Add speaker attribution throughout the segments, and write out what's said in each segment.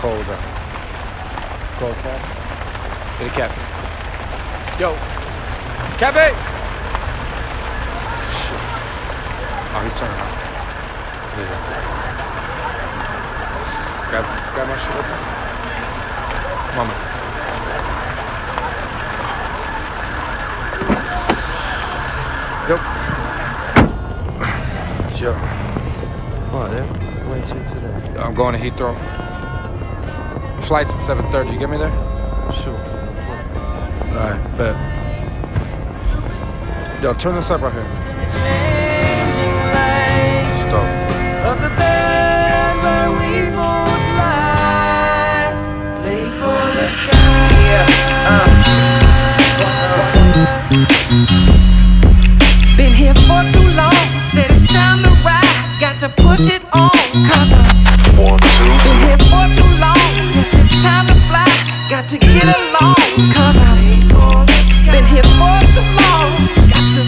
Speaker 1: cold cap. Get a cap. Yo, Cappy! Shit. Oh, he's turning around. Yeah. Grab my shit up. Mama. Yo.
Speaker 2: What, yeah? Where to today?
Speaker 1: I'm going to Heathrow. Flight's at 7:30. You get me there?
Speaker 2: Sure.
Speaker 1: Alright, bet. Yo, turn this up right here. Stop.
Speaker 3: Of the bed where we both lie, lay for the sky. Been here for too long, said it's time to ride. Got to push it on, cause been here for too long, yes it's time to fly. Got to get along, cause been here for too long. Got to,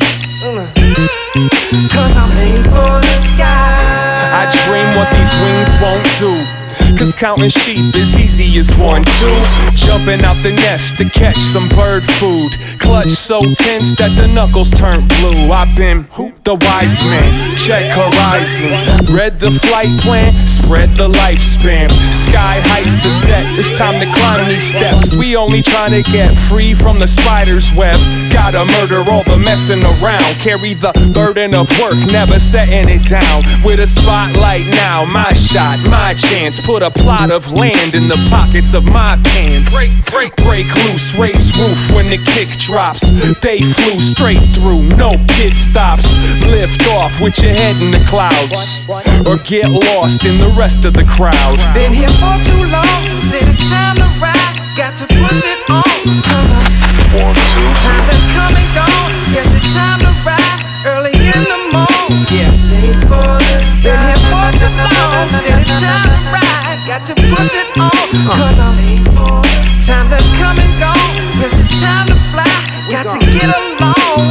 Speaker 3: cause I'm made for the sky.
Speaker 4: I dream what these wings won't do, cause counting sheep is easy as 1, 2. Jumping out the nest to catch some bird food. Clutch so tense that the knuckles turn blue. I've been the wise man, check horizon. Read the flight plan, spread the lifespan. Sky heights are set, it's time to climb these steps. We only trying to get free from the spider's web. Gotta murder all the messing around. Carry the burden of work, never setting it down. With a spotlight now, my shot, my chance. Put a plot of land in the pockets of my pants. Break loose, raise roof when the kick drops. They flew straight through, no pit stops. Lift off with your head in the clouds, or get lost in the rest of the crowd.
Speaker 3: Been here for too long, said it's time to ride. Got to push it on, cause time to come and go. Yes, it's time to ride early in the morning.
Speaker 4: Yeah.
Speaker 3: Been here for too long, said it's time to ride. Got to push it on, cause time to come and go. Yes, it's time to fly. Got to get along.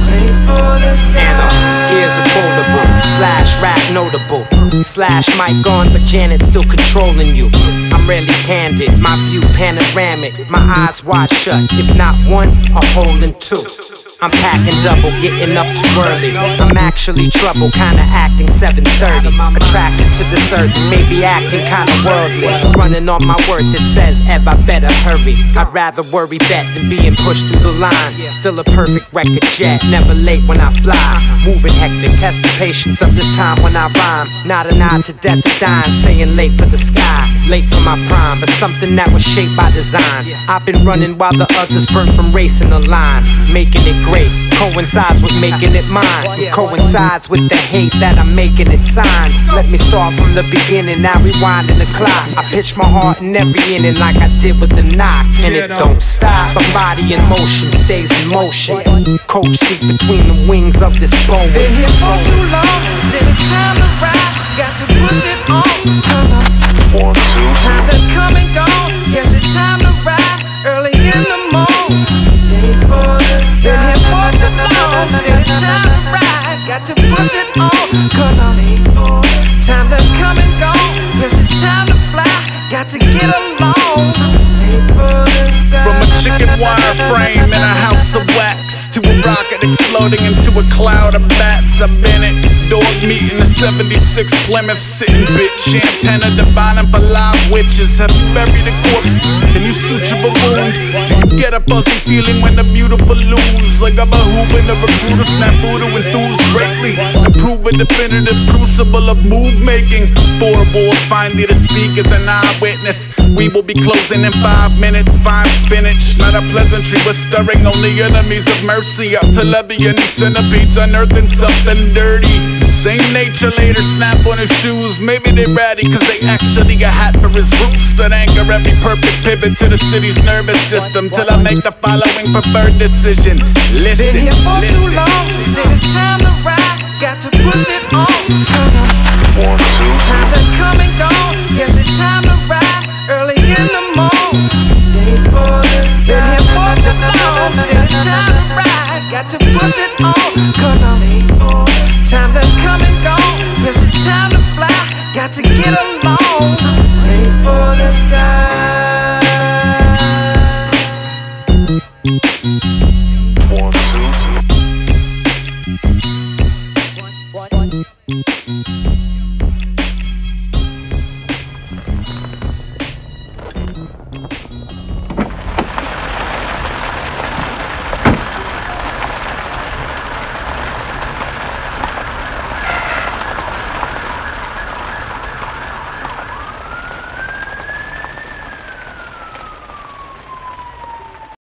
Speaker 5: And here's a foldable / rap notable / mic on, but Janet's still controlling you. I'm rarely candid, my view panoramic. My eyes wide shut, if not one, a hole in two. I'm packing double, getting up too early. I'm actually trouble, kinda acting 7:30. Attracted to this earth, maybe acting kinda worldly. Running on my worth, it says, Ev, I better hurry. I'd rather worry bet than being pushed through the line. Still a perfect record jet, never late when I fly. Moving hectic, test the patience of this time when I rhyme. Not a nod to death or dying, saying late for the sky. Late for my prime, but something that was shaped by design. I've been running while the others burnt from racing the line. Making it great, coincides with making it mine. Coincides with the hate that I'm making it signs. Let me start from the beginning, now rewinding the clock. I pitch my heart in every inning like I did with the knock. And it don't stop, the body in motion stays in motion. Coach seat between the wings of this boat.
Speaker 3: Been here for too long, said it's time to ride. Got to push it on, cause time to come and go. Yes, it's time to ride early in the morning. Been here for too long, said it's time to ride. Got to push it on, cause time to come and go. Yes, it's time to fly. Got to get along.
Speaker 6: From a chicken wire frame in a house of wax to a rocket exploding into a cloud of bats. I've been it. Dog meat in the 76 Plymouth, sitting bitch. Antenna divining for live witches. Have you buried a corpse? Can you suture a wound? Do you get a fuzzy feeling when the beautiful lose? Like I'm a hoop in a recruiter, snap voodoo enthused greatly. Improve a definitive crucible of move making. 4 walls, finally the speaker's an eyewitness. We will be closing in 5 minutes. 5 spinach, not a pleasantry, but stirring only enemies of mercy. Up to levy and centipedes, unearthing something dirty. Same nature later snap on his shoes. Maybe they ratty cause they actually got hat for his roots. That anchor every perfect pivot to the city's nervous system. Till I make the following preferred decision. Listen,
Speaker 3: been here for too long, said it's time to ride. Got to push it on, cause time to come and go. Yes, it's time to ride early in the morning. Been here for too long, said it's time to ride. Got to push it on, cause time to come and go. Yes, it's time to fly. Got to get along.
Speaker 7: One.